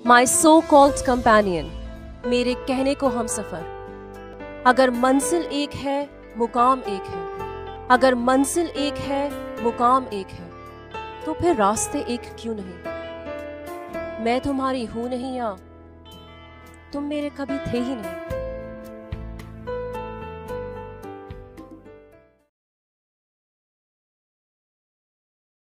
माई so called companion, मेरे कहने को हम सफर। अगर मंजिल एक है मुकाम एक है, अगर मंजिल एक है मुकाम एक है, तो फिर रास्ते एक क्यों नहीं। मैं तुम्हारी हूं नहीं या तुम मेरे कभी थे ही नहीं।